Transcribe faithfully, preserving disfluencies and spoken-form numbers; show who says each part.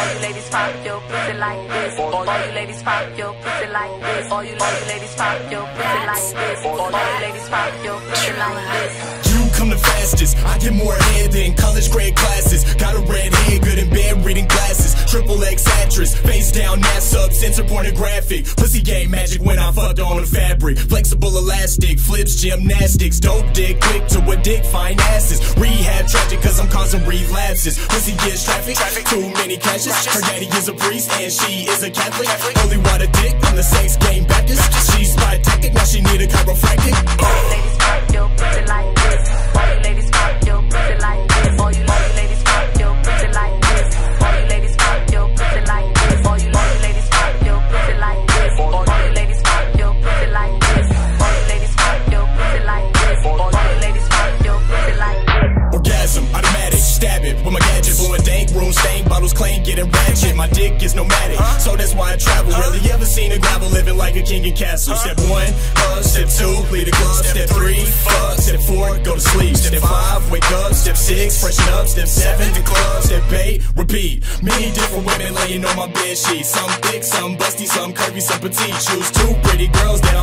Speaker 1: all you ladies pop your pussy like this. All you ladies pop your pussy like this. All you all you ladies pop your pussy like this. All you ladies pop your pussy like this.
Speaker 2: You come the fastest, I get more head than college grade classes. Got a red head, good in bed, reading glasses. Triple X actress, face down, ass up, censor pornographic. Pussy game magic when I fucked on the fabric. Flexible elastic, flips gymnastics. Dope dick, quick to a dick, fine asses. Rehab tragic cause I'm causing relapses. Pussy gets traffic, too many catches. Her daddy is a priest and she is a Catholic. Holy water dick, I'm the sex game Baptist. She's spy tactic, now she need a chiropractic.
Speaker 1: All you ladies pop your pussy like this. All you ladies pop your pussy like this. All you all you ladies pop your pussy like this. All you ladies pop your pussy like this. All you all you ladies pop your pussy like this. All you ladies pop your pussy like this. All you ladies pop your pussy like this. All you ladies pop your pussy like this.
Speaker 2: Orgasm, automatic, stab it with my gadget. Blowing dank, room stain, bottles clean, getting ratchet. My dick is nomadic, so that's why I travel. Rarely ever seen a gravel living like a king in castle. Step one, hug. Step two, plead the glove. Step three, fuck. Step four, go to sleep. Step five, wake up. Step six, freshen up. Step seven, the club. Step eight, repeat. Many different women laying on my bed sheets. Some thick, some busty, some curvy, some petite. Choose two pretty girls that